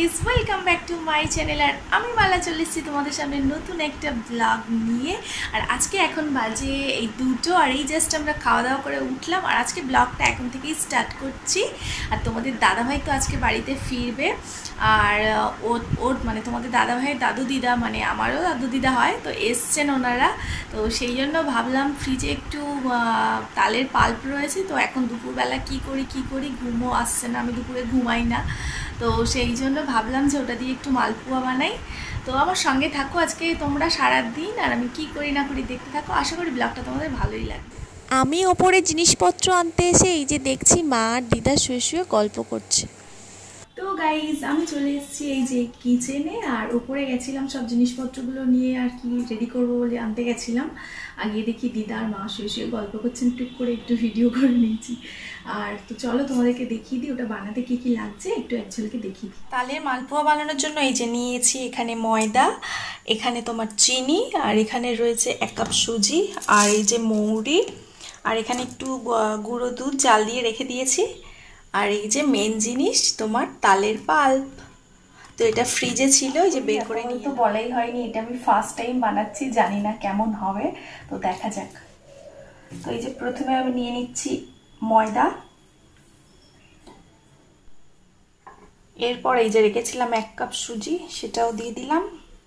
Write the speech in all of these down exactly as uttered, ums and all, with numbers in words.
Guys, welcome back to my channel. আর আমি মালা চলে এসেছি তোমাদের সামনে নতুন একটা ব্লগ নিয়ে। আর আজকে এখন বাজে এই দুটো, আর এই জাস্ট আমরা খাওয়া দাওয়া করে উঠলাম। আর আজকে ব্লগটা এখন থেকেই স্টার্ট করছি। আর তোমাদের দাদাভাই তো আজকে বাড়িতে ফিরবে। আর ওর ওর মানে তোমাদের দাদাভাইয়ের দাদু দিদা, মানে আমারও দাদু দিদা হয়, তো এসছেন ওনারা। তো সেই জন্য ভাবলাম ফ্রিজে একটু তালের পাল্প রয়েছে, তো এখন দুপুরবেলা কি করি কি করি ঘুমও আসছে না, আমি দুপুরে ঘুমাই না, তো সেই জন্য ভাবলাম যে ওটা দিয়ে একটু মালপোয়া বানাই। তো আমার সঙ্গে থাকো আজকে তোমরা সারাদিন, আর আমি কি করি না করি দেখতে থাকো। আশা করি ব্লগটা তোমাদের ভালোই লাগবে। আমি ওপরে জিনিসপত্র আনতে এসে এই যে দেখছি মা আর দিদা শুয়ে শুয়ে গল্প করছে। তো গাইজ, আমি চলে এসেছি এই যে কিচেনে, আর উপরে গেছিলাম সব জিনিসপত্রগুলো নিয়ে আর কি রেডি করবো বলে আনতে গেছিলাম। আগে দেখি দিদা আর মা শুয়ে শুয়ে গল্প করছেন, টুক করে একটু ভিডিও করে নিয়েছি। আর তো চলো তোমাদেরকে দেখিয়ে দিই ওটা বানাতে কী কী লাগছে, একটু একজনকে দেখিয়ে দিই। তালের মালপোয়া বানানোর জন্য এই যে নিয়েছি এখানে ময়দা, এখানে তোমার চিনি, আর এখানে রয়েছে এক কাপ সুজি, আর এই যে মৌরি, আর এখানে একটু গুঁড়ো দুধ জাল দিয়ে রেখে দিয়েছি। আর এই যে মেন জিনিস তোমার তালের পাল্প, তো এটা ফ্রিজে ছিল, এই যে বের করে নিয়ে। তো বলাই হয়নি, এটা আমি ফার্স্ট টাইম বানাচ্ছি, জানি না কেমন হবে, তো দেখা যাক। তো এই যে প্রথমে আমি নিয়ে নিচ্ছি ময়দা, এরপর এই যে রেখেছিলাম এক কাপ সুজি, সেটাও দিয়ে দিলাম।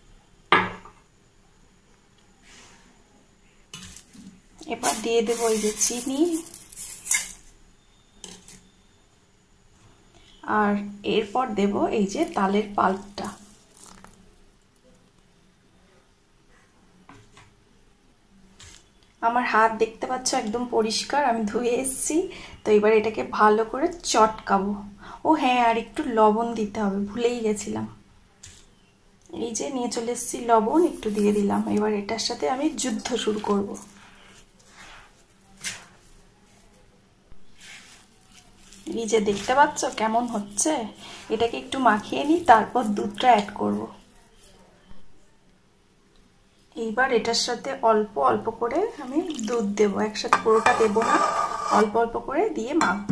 এবার দিয়ে দেবো এই যে চিনি, আর এরপর দেব এই যে তালের পাল্পটা। আমার হাত দেখতে পাচ্ছ একদম পরিষ্কার, আমি ধুয়ে এসেছি। তো এবার এটাকে ভালো করে চটকাবো। ও হ্যাঁ, আর একটু লবণ দিতে হবে, ভুলেই গেছিলাম। এই যে নিয়ে চলে এসেছি লবণ, একটু দিয়ে দিলাম। এবার এটার সাথে আমি যুদ্ধ শুরু করব। এই যে দেখতে পাচ্ছ কেমন হচ্ছে, এটাকে একটু মাখিয়ে নিই, তারপর দুধটা অ্যাড করব। এইবার এটার সাথে অল্প অল্প করে আমি দুধ দেবো, একসাথে পুরোটা দেবো না, অল্প অল্প করে দিয়ে মাখবো।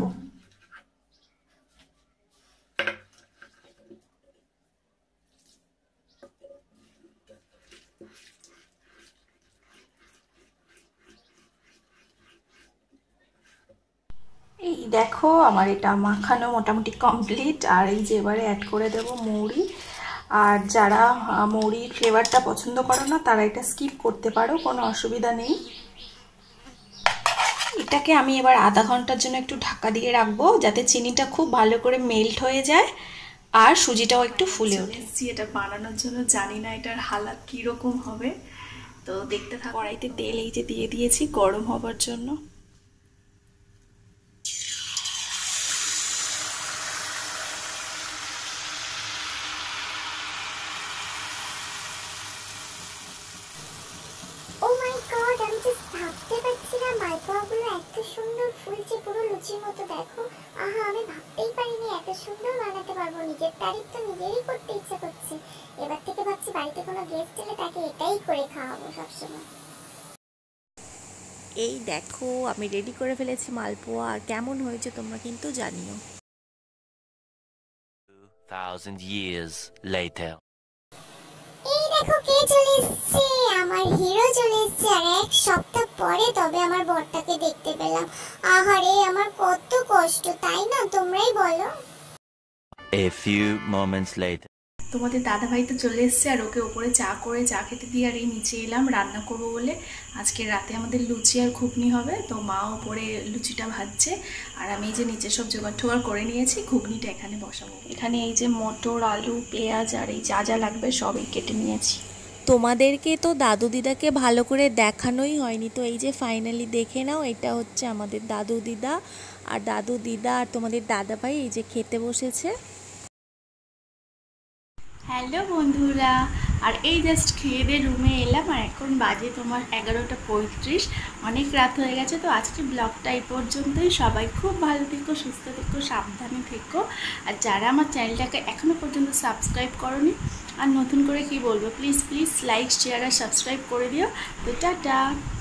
এই দেখো আমার এটা মাখানো মোটামুটি কমপ্লিট। আর এই যে এবারে অ্যাড করে দেবো মৌরি। আর যারা মৌরির ফ্লেভারটা পছন্দ করো না তারা এটা স্কিপ করতে পারো, কোনো অসুবিধা নেই। এটাকে আমি এবার আধা ঘন্টার জন্য একটু ঢাকা দিয়ে রাখবো, যাতে চিনিটা খুব ভালো করে মেল্ট হয়ে যায় আর সুজিটাও একটু ফুলে ওঠে। এটা বানানোর জন্য জানি না এটার হালাত কীরকম হবে, তো দেখতে থাকো। কড়াইতে তেল এই যে দিয়ে দিয়েছি গরম হবার জন্য। ভাবতে পারছি না মালপোয়াগুলো এত সুন্দর ফুলছে, পুরো লুচির মতো। দেখো, আহা, আমি ভাবতেই পারিনি এত সুন্দর বানাতে পারবো। নিজের তারিফ তো নিজেরই করতে ইচ্ছা করছে। এবার থেকে ভাবছি বাড়িতে কোনো গেস্ট এলে তাকে এটাই করে খাওয়াবো সবসময়। এই দেখো আমি রেডি করে ফেলেছি মালপোয়া, আর কেমন হয়েছে তোমরা কিন্তু জানিও। two thousand years later. এই দেখো কে চলে এসেছে, আমার হিরো চলে এসেছে। আর এক সপ্তাহ পরে তবে আমার বরটাকে দেখতে পেলাম। আহারে, আমার কত কষ্ট, তাই না? তোমরাই বলো। A few moments later. তোমাদের দাদাভাই তো চলে এসছে, আর ওকে ওপরে চা করে চা খেতে দিয়ে আর এই নিচে এলাম রান্না করবো বলে। আজকে রাতে আমাদের লুচি আর ঘুগনি হবে, তো মা ওপরে লুচিটা ভাজছে, আর আমি এই যে নিচে সব জোগাড় টোগাড় করে নিয়েছি, ঘুগনিটা এখানে বসাবো। এখানে এই যে মটর, আলু, পেঁয়াজ আর এই যা যা লাগবে সবই কেটে নিয়েছি। তোমাদেরকে তো দাদু দিদাকে ভালো করে দেখানোই হয়নি, তো এই যে ফাইনালি দেখে নাও, এটা হচ্ছে আমাদের দাদু দিদা। আর দাদু দিদা আর তোমাদের দাদাভাই এই যে খেতে বসেছে। হ্যালো বন্ধুরা, আর এই জাস্ট খেয়ে দিয়ে রুমে এলাম, আর এখন বাজে তোমার এগারোটা পঁয়ত্রিশ, অনেক রাত হয়ে গেছে। তো আজকে ব্লগটা এই পর্যন্তই। সবাই খুব ভালো থেকো, সুস্থ থেকো, সাবধানে থেকো। আর যারা আমার চ্যানেলটাকে এখনও পর্যন্ত সাবস্ক্রাইব করোনি, আর নতুন করে কি বলবো, প্লিজ প্লিজ লাইক, শেয়ার আর সাবস্ক্রাইব করে দিও। তো টাটা।